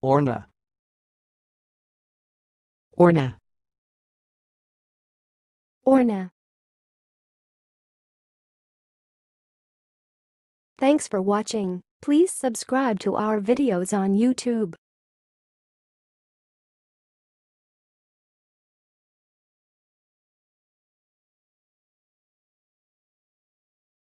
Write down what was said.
orna, orna, orna. Thanks for watching. Please subscribe to our videos on YouTube.